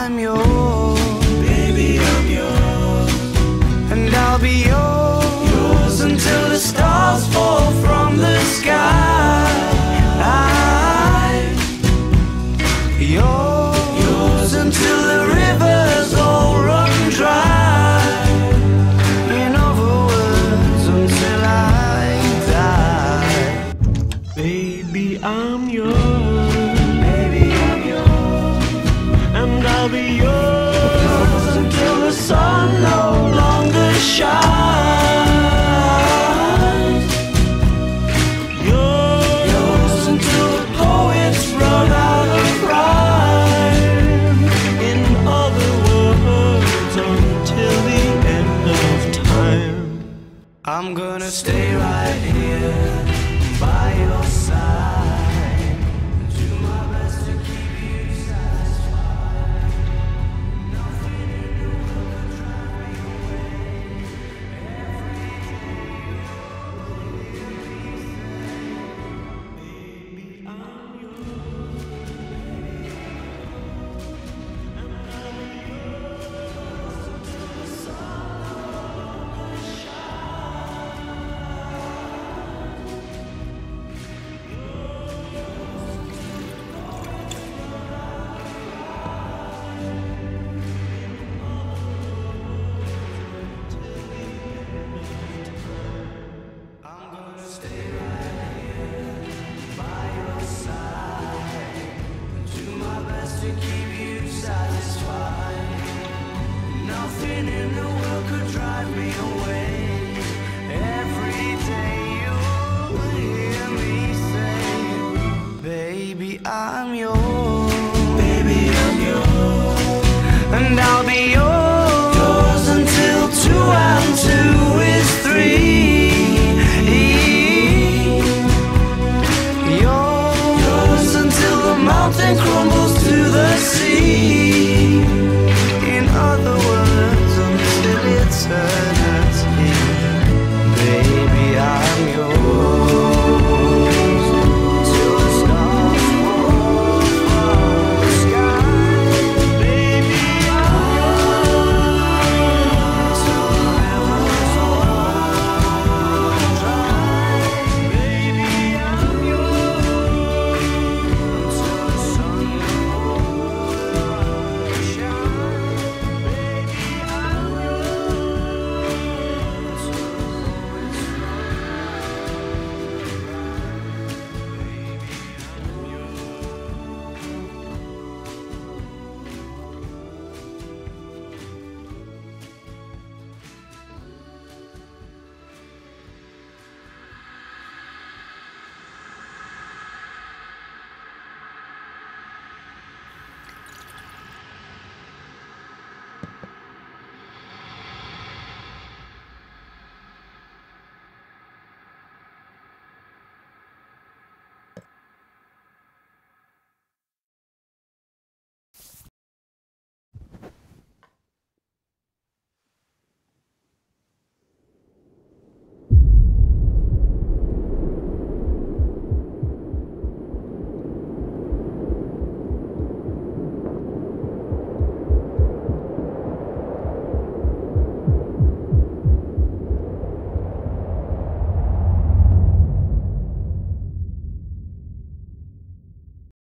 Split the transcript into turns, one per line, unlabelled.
I'm yours. Baby, I'm yours. And I'll be yours until the stars fall from the sky. Yours until the rivers all run dry. In other words, until I die. Baby, I'm yours. Baby, I'm yours. And I'll be yours until the sun no longer shines. Yours until the poets run out of rhyme. In other words, until the end of time. I'm gonna stay right here by your side. Do my best to keep you satisfied. Nothing in the world could drive me away. Every day you'll hear me say, baby, I'm yours. And I'll be yours until the sun no longer shines. I'm gonna stay right here by your side. Do my best to keep you satisfied. Nothing in the world could drive me away. Every day you'll hear me say, baby, I'm yours. Baby, I'm yours. And I'll